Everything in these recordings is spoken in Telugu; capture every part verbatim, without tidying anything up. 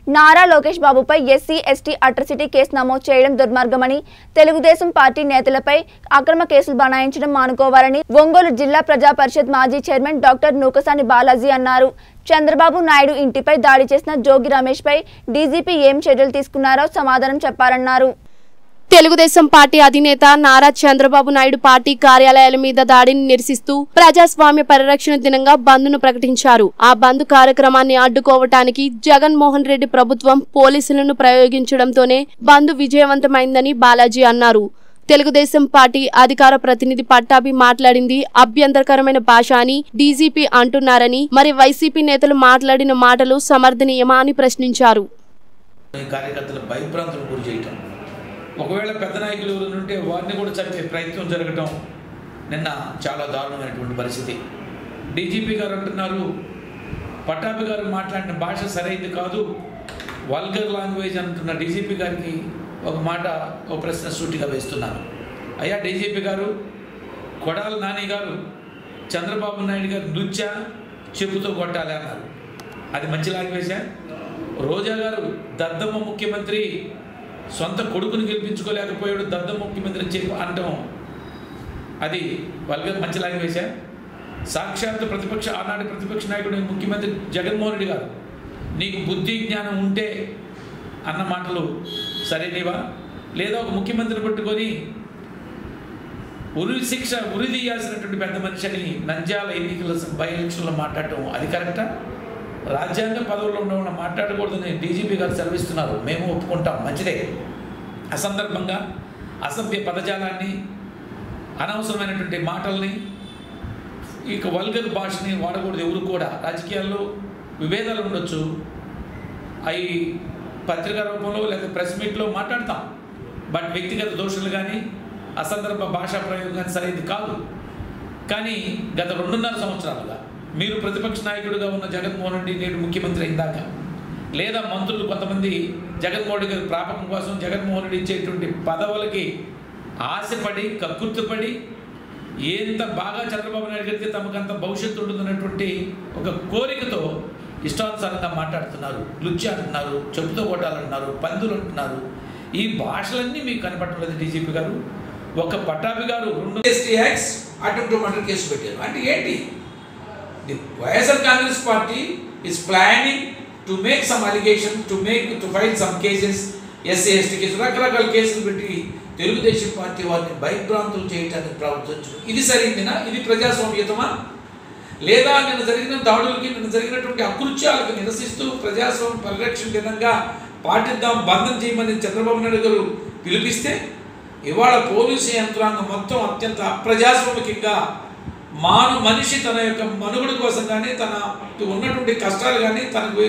నారా లోకేష్ బాబుపై ఎస్సీ ఎస్టీ అట్రాసిటీ కేసు నమోదు చేయడం దుర్మార్గమని, తెలుగుదేశం పార్టీ నేతలపై అక్రమ కేసులు బనాయించడం మానుకోవాలని ఒంగోలు జిల్లా ప్రజా పరిషత్ మాజీ చైర్మన్ డాక్టర్ నూకసాని బాలాజీ అన్నారు. చంద్రబాబు నాయుడు ఇంటిపై దాడి చేసిన జోగి రమేష్ పై డీజీపీ ఏం చర్యలు తీసుకున్నారో సమాధానం చెప్పారన్నారు. తెలుగుదేశం పార్టీ అధినేత నారా చంద్రబాబు నాయుడు పార్టీ కార్యాలయాల మీద దాడిని నిరసిస్తూ ప్రజాస్వామ్య పరిరక్షణ దినంగా బంద్ను ప్రకటించారు. ఆ బంద్ కార్యక్రమాన్ని అడ్డుకోవటానికి జగన్మోహన్ రెడ్డి ప్రభుత్వం పోలీసులను ప్రయోగించడంతోనే బంద్ విజయవంతమైందని బాలాజీ అన్నారు. తెలుగుదేశం పార్టీ అధికార ప్రతినిధి పట్టాభి మాట్లాడింది అభ్యంతరకరమైన భాష అని డీజీపీ అంటున్నారని, మరి వైసీపీ నేతలు మాట్లాడిన మాటలు సమర్థనీయమా అని ప్రశ్నించారు. ఒకవేళ పెద్ద నాయకులు ఎవరు ఉంటే వారిని కూడా చంపే ప్రయత్నం జరగటం నిన్న చాలా దారుణమైనటువంటి పరిస్థితి. డీజీపీ గారు అంటున్నారు పట్టాభి గారు మాట్లాడిన భాష సరైనది కాదు, వల్గర్ లాంగ్వేజ్ అంటున్న డీజీపీ గారికి ఒక మాట ఒక ప్రశ్న సూటిగా వేస్తున్నారు. అయ్యా డీజీపీ గారు, కొడాల నాని గారు చంద్రబాబు నాయుడు గారు నృత్య చెప్పుతో కొట్టాలి అన్నారు. అది మంచి లాంగ్వేజా? రోజా గారు దద్దమ్మ ముఖ్యమంత్రి సొంత కొడుకుని గెలిపించుకోలేకపోయాడు, దద్దమ్మ ముఖ్యమంత్రి చెప్పి అనటం అది వాళ్ళకి మంచి లాంగ్వేజా? సాక్షాత్ ప్రతిపక్ష ఆనాటి ప్రతిపక్ష నాయకుడు ముఖ్యమంత్రి జగన్మోహన్ రెడ్డి గారు నీకు బుద్ధి జ్ఞానం ఉంటే అన్న మాటలు సరైనవా? లేదా ఒక ముఖ్యమంత్రిని పట్టుకొని ఉరి శిక్ష ఉరి తీయాల్సినటువంటి పెద్ద మనిషి అని నంద్యాల ఎన్నికల బై ఎలక్షన్లో మాట్లాడటం అది కరెక్టా? రాజ్యాంగ పదవుల్లో ఉన్న మాట్లాడకూడదని డీజీపీ గారు సెలవిస్తున్నారు. మేము ఒప్పుకుంటాం, మంచిదే. అసందర్భంగా అసభ్య పదజాలాన్ని, అనవసరమైనటువంటి మాటల్ని, ఇక వల్గర్ భాషని వాడకూడదు. ఎవరు కూడా రాజకీయాల్లో విభేదాలు ఉండొచ్చు, అవి పత్రికా రూపంలో లేదా ప్రెస్ మీట్లో మాట్లాడతాం. బట్ వ్యక్తిగత దోషులు కానీ అసందర్భ భాషా ప్రయోగం కానీ సరైనది కాదు. కానీ గత రెండున్నర సంవత్సరాలుగా మీరు ప్రతిపక్ష నాయకుడిగా ఉన్న జగన్మోహన్ రెడ్డి నేడు ముఖ్యమంత్రి అయిందాక, లేదా మంత్రులు కొంతమంది జగన్మోహన్ రెడ్డి గారి ప్రాపకం కోసం జగన్మోహన్ రెడ్డి ఇచ్చేటువంటి పదవులకి ఆశపడి కక్కుర్తిపడి ఎంత బాగా చంద్రబాబు నాయుడు గారికి తమకంత భవిష్యత్తు ఉంటుందన్నటువంటి ఒక కోరికతో ఇష్టానుసారంగా మాట్లాడుతున్నారు. లుచ్చి అంటున్నారు, చెప్పుతో కొట్టాలంటున్నారు, పందులు అంటున్నారు. ఈ భాషలన్నీ మీకు కనపడలేదు డీజీపీ గారు. ఒక పట్టాభి గారు రెండు ST acts attempt murder case పెట్టారు. అంటే ఏంటి? The Y S R Congress party is planning to make some allegation, to make to file some cases, S C S T case, రకరకాల కేసులు పెట్టి తెలుగుదేశం పార్టీ వారిని భయభ్రాంతులు చేయడానికి ప్రవర్తించు. ఇది సరైనదేనా? ఇది ప్రజాస్వామ్యతమా? లేదా నిన్న జరిగిన దాడులకి, నిన్న జరిగినటువంటి అకృత్యాలకు నిరసిస్తూ ప్రజాస్వామ్య పరిరక్షణ దినంగా పాటిద్దాం, బంధం చేయమని చంద్రబాబు నాయుడు గారు పిలిపిస్తే ఇవాళ పోలీసు యంత్రాంగం మొత్తం అత్యంత అప్రజాస్వామికంగా మాను మనిషి తన యొక్క మనుగడ కోసం కానీ, తన ఉన్నటువంటి కష్టాలు కానీ, తనకు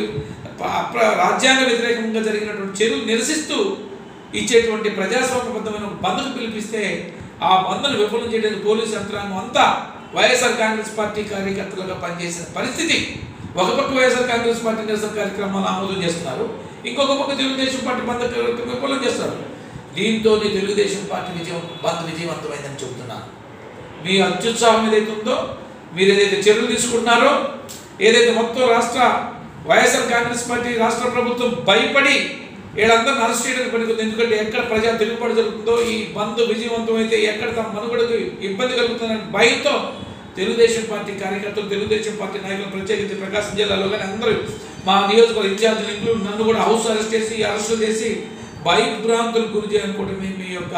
రాజ్యాంగ వ్యతిరేకంగా జరిగినటువంటి చర్యలు నిరసిస్తూ ఇచ్చేటువంటి ప్రజాస్వామ్యబద్ధమైన బంద్ను పిలిపిస్తే ఆ బంద్ను విఫలం చేయడానికి పోలీసు యంత్రాంగం అంతా వైఎస్ఆర్ కాంగ్రెస్ పార్టీ కార్యకర్తలుగా పనిచేసిన పరిస్థితి. ఒక పక్క వైఎస్ఆర్ కాంగ్రెస్ పార్టీ నిరసన కార్యక్రమాలు ఆమోదం చేస్తున్నారు, ఇంకొక పక్క తెలుగుదేశం పార్టీ బంద్ విఫలం చేస్తారు. దీంతో తెలుగుదేశం పార్టీ విజయం బంద్ విజయవంతమైందని చెబుతున్నాను. మీ అత్యుత్సాహం ఏదైతే ఉందో, మీరు ఏదైతే చర్యలు తీసుకుంటున్నారో, ఏదైతే మొత్తం రాష్ట్ర వైఎస్ఆర్ కాంగ్రెస్ పార్టీ రాష్ట్ర ప్రభుత్వం భయపడి వీళ్ళందరూ అరెస్ట్ చేయడానికి పడుతుంది. ఎందుకంటే ఎక్కడ ప్రజా తిరుగుబాటు జరుగుతుందో, ఈ బంద్ విజయవంతం అయితే ఎక్కడ తమ మనుగడకు ఇబ్బంది కలుగుతుందనే భయంతో తెలుగుదేశం పార్టీ కార్యకర్తలు, తెలుగుదేశం పార్టీ నాయకులు, ప్రత్యేకించి ప్రకాశం జిల్లాలో కానీ అందరూ మా నియోజకవర్గ ఇన్ఛార్జీలు ఇంక్లూడ్ నన్ను కూడా హౌస్ అరెస్ట్ చేసి అరెస్టు చేసి భయభ్రాంతులు గురి చేయాలనుకుంటే మీ యొక్క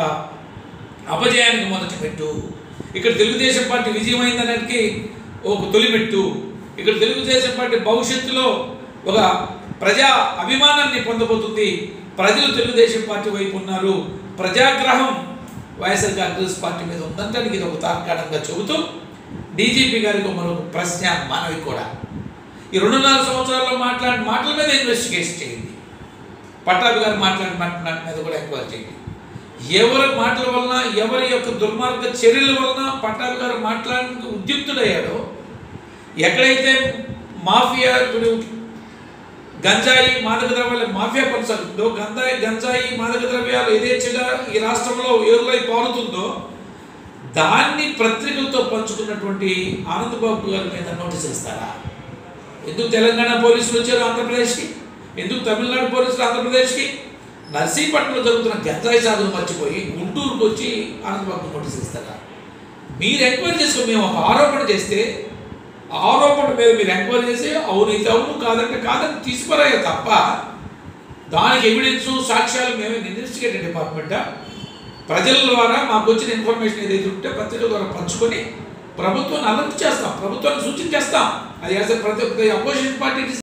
అపజయానికి మొదటి పెట్టు. ఇక్కడ తెలుగుదేశం పార్టీ విజయమైందనడానికి ఒక తొలిమెట్టు. ఇక్కడ తెలుగుదేశం పార్టీ భవిష్యత్తులో ఒక ప్రజా అభిమానాన్ని పొందబోతుంది. ప్రజలు తెలుగుదేశం పార్టీ వైపు ఉన్నారు. ప్రజాగ్రహం వైఎస్ఆర్ కాంగ్రెస్ పార్టీ మీద ఉందంటానికి ఇది ఒక తార్కాణంగా చెబుతూ డీజీపీ గారికి మరొక ప్రశ్న మనవి కూడా. ఈ రెండున్నర సంవత్సరాల్లో మాట్లాడిన మాటల మీద ఇన్వెస్టిగేషన్ చేయండి. పట్టాభి గారు మాట్లాడిన మాటల మీద కూడా ఎంక్వైరీ చేయండి. ఎవరి మాటల వలన, ఎవరి యొక్క దుర్మార్గ చర్యల వలన పట్టాభి గారు మాట్లాడడానికి ఉద్యుక్తుడయ్యాడో, ఎక్కడైతే మాఫియా ఇప్పుడు గంజాయి మాదక ద్రవ్యాల మాఫియా కొనసాగుతుందో, గంజాయి గంజాయి మాదక ద్రవ్యాలు యథేచ్ఛగా ఈ రాష్ట్రంలో ఏరులై పారుతుందో, దాన్ని పత్రికలతో పంచుకున్నటువంటి ఆనందబాబు గారి మీద నోటీసులు ఇస్తారా? ఎందుకు తెలంగాణ పోలీసులు వచ్చారు ఆంధ్రప్రదేశ్కి? ఎందుకు తమిళనాడు పోలీసులు ఆంధ్రప్రదేశ్కి? నర్సీపట్నంలో జరుగుతున్న గంజాయి సాగును మర్చిపోయి గుంటూరుకు వచ్చి ఆనందబాబు నోటీస్ ఇస్తారా? మీరు ఎంక్వైరీ చేసుకుని మేము ఒక ఆరోపణ చేస్తే ఆరోపణ మీద మీరు ఎంక్వైరీ చేసి అవును ఇది అవును కాదంటే కాదని తీసుకురాయే తప్ప దానికి ఎవిడెన్స్ సాక్ష్యాలు మేమే ఇన్వెస్టిగేటివ్ డిపార్ట్మెంటా? ప్రజల ద్వారా మాకు వచ్చిన ఇన్ఫర్మేషన్ ఏదైతే ఉంటే పత్రికల ద్వారా పంచుకొని ప్రభుత్వాన్ని అలర్ట్ చేస్తాం, ప్రభుత్వాన్ని సూచన చేస్తాం. అది యాజ్ ప్రతి అపోజిషన్ పార్టీ